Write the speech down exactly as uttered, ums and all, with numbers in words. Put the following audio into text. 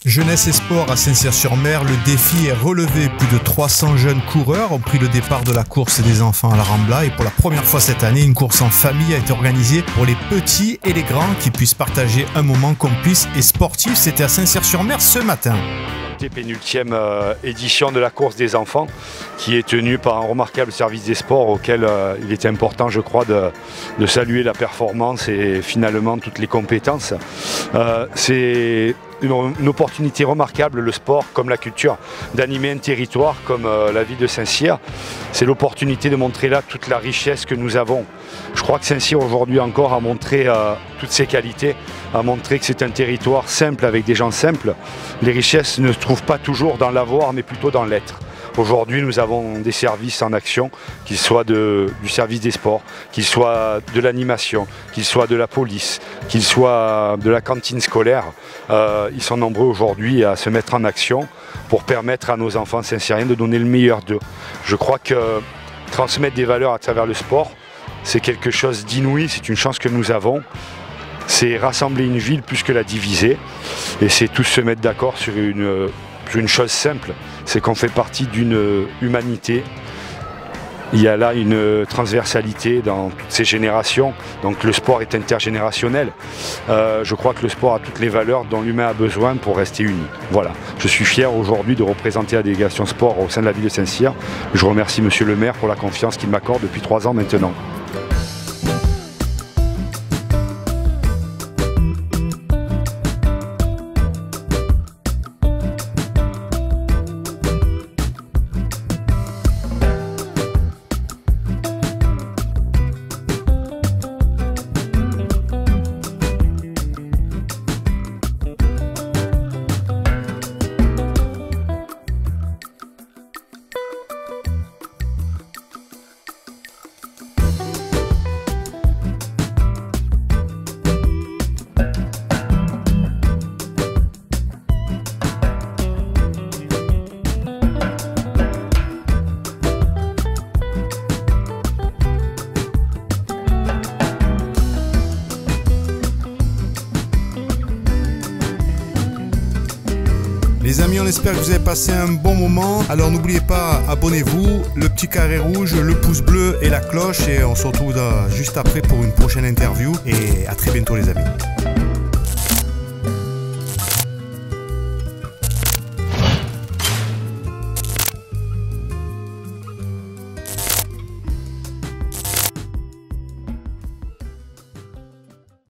Jeunesse et sport à Saint-Cyr-sur-Mer, le défi est relevé. Plus de trois cents jeunes coureurs ont pris le départ de la course des enfants à la Rambla et pour la première fois cette année, une course en famille a été organisée pour les petits et les grands qui puissent partager un moment complice et sportif. C'était à Saint-Cyr-sur-Mer ce matin. Pénultième euh, édition de la course des enfants qui est tenue par un remarquable service des sports auquel euh, il était important, je crois, de, de saluer la performance et finalement toutes les compétences. Euh, c'est une, une opportunité remarquable, le sport comme la culture, d'animer un territoire comme euh, la ville de Saint-Cyr. C'est l'opportunité de montrer là toute la richesse que nous avons. Je crois que Saint-Cyr aujourd'hui encore a montré euh, toutes ses qualités, a montré que c'est un territoire simple avec des gens simples. Les richesses ne se trouvent pas toujours dans l'avoir mais plutôt dans l'être. Aujourd'hui, nous avons des services en action, qu'ils soient de, du service des sports, qu'ils soient de l'animation, qu'ils soient de la police, qu'ils soient de la cantine scolaire. Euh, ils sont nombreux aujourd'hui à se mettre en action pour permettre à nos enfants saint-cyriens de donner le meilleur d'eux. Je crois que transmettre des valeurs à travers le sport, c'est quelque chose d'inouï, c'est une chance que nous avons. C'est rassembler une ville plus que la diviser. Et c'est tous se mettre d'accord sur une, sur une chose simple, c'est qu'on fait partie d'une humanité. Il y a là une transversalité dans toutes ces générations. Donc le sport est intergénérationnel. Euh, je crois que le sport a toutes les valeurs dont l'humain a besoin pour rester uni. Voilà. Je suis fier aujourd'hui de représenter la délégation sport au sein de la ville de Saint-Cyr. Je remercie Monsieur le maire pour la confiance qu'il m'accorde depuis trois ans maintenant. Les amis, on espère que vous avez passé un bon moment. Alors n'oubliez pas, abonnez-vous, le petit carré rouge, le pouce bleu et la cloche. Et on se retrouve juste après pour une prochaine interview. Et à très bientôt les amis.